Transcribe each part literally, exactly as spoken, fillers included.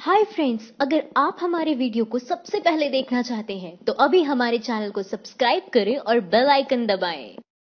Hi friends, अगर आप हमारे वीडियो को सबसे पहले देखना चाहते हैं तो अभी हमारे चैनल को सब्सक्राइब करें और बेल आइकन दबाएं।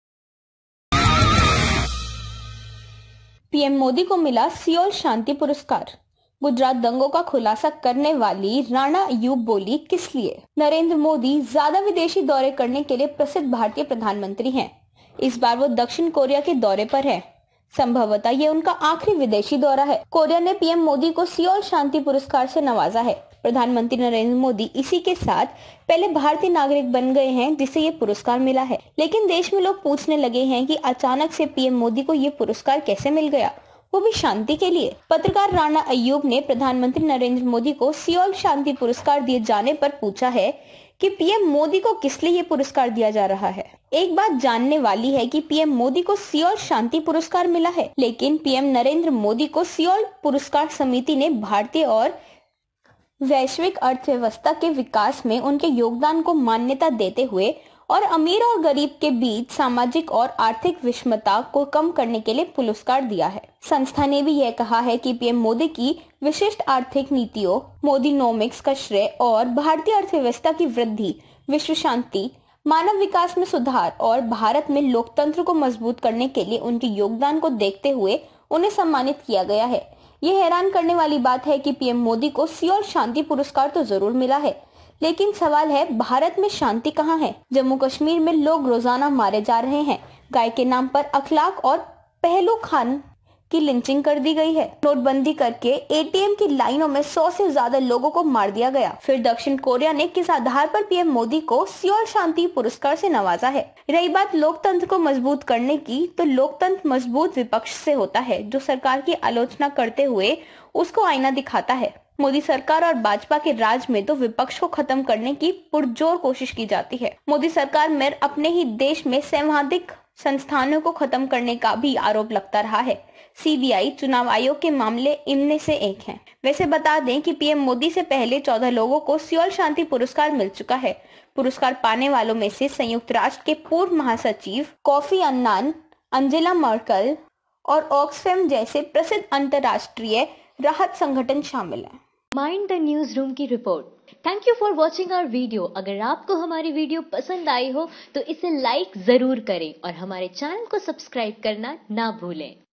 पीएम मोदी को मिला सियोल शांति पुरस्कार। गुजरात दंगों का खुलासा करने वाली राणा अय्यूब बोली, किस लिए? नरेंद्र मोदी ज्यादा विदेशी दौरे करने के लिए प्रसिद्ध भारतीय प्रधानमंत्री हैं। इस बार वो दक्षिण कोरिया के दौरे पर हैं। संभवतः ये उनका आखिरी विदेशी दौरा है। कोरिया ने पीएम मोदी को सियोल शांति पुरस्कार से नवाजा है। प्रधानमंत्री नरेंद्र मोदी इसी के साथ पहले भारतीय नागरिक बन गए हैं जिसे ये पुरस्कार मिला है। लेकिन देश में लोग पूछने लगे हैं कि अचानक से पीएम मोदी को ये पुरस्कार कैसे मिल गया, वो भी शांति के लिए। पत्रकार राणा अय्यूब ने प्रधानमंत्री नरेंद्र मोदी को सियोल शांति पुरस्कार दिए जाने पर पूछा है कि पीएम मोदी को किस लिए ये पुरस्कार दिया जा रहा है। एक बात जानने वाली है कि पीएम मोदी को सियोल शांति पुरस्कार मिला है, लेकिन पीएम नरेंद्र मोदी को सियोल पुरस्कार समिति ने भारतीय और वैश्विक अर्थव्यवस्था के विकास में उनके योगदान को मान्यता देते हुए और अमीर और गरीब के बीच सामाजिक और आर्थिक विषमता को कम करने के लिए पुरस्कार दिया है। संस्था ने भी यह कहा है कि पीएम मोदी की विशिष्ट आर्थिक नीतियों, मोदीनोमिक्स का श्रेय और भारतीय अर्थव्यवस्था की वृद्धि, विश्व शांति, मानव विकास में सुधार और भारत में लोकतंत्र को मजबूत करने के लिए उनके योगदान को देखते हुए उन्हें सम्मानित किया गया है। ये हैरान करने वाली बात है कि पीएम मोदी को सियोल शांति पुरस्कार तो जरूर मिला है, लेकिन सवाल है भारत में शांति कहाँ है? जम्मू कश्मीर में लोग रोजाना मारे जा रहे हैं। गाय के नाम पर अखलाक और पहलू खान की लिंचिंग कर दी गई है। नोटबंदी करके एटीएम की लाइनों में सौ से ज्यादा लोगों को मार दिया गया। फिर दक्षिण कोरिया ने किस आधार पर पीएम मोदी को सियोल शांति पुरस्कार से नवाजा है? रही बात लोकतंत्र को मजबूत करने की, तो लोकतंत्र मजबूत विपक्ष से होता है जो सरकार की आलोचना करते हुए उसको आईना दिखाता है। मोदी सरकार और भाजपा के राज में तो विपक्ष को खत्म करने की पुरजोर कोशिश की जाती है। मोदी सरकार में अपने ही देश में संवैधानिक संस्थानों को खत्म करने का भी आरोप लगता रहा है। सीबीआई, चुनाव आयोग के मामले इनमें से एक हैं। वैसे बता दें कि पीएम मोदी से पहले चौदह लोगों को सियोल शांति पुरस्कार मिल चुका है। पुरस्कार पाने वालों में से संयुक्त राष्ट्र के पूर्व महासचिव कोफी अन्नान, अंजेला मर्केल और ऑक्सफैम जैसे प्रसिद्ध अंतर्राष्ट्रीय राहत संगठन शामिल हैं। माइंड द न्यूज रूम की रिपोर्ट। Thank you for watching our video. अगर आपको हमारी वीडियो पसंद आई हो तो इसे लाइक जरूर करें और हमारे चैनल को सब्सक्राइब करना ना भूलें।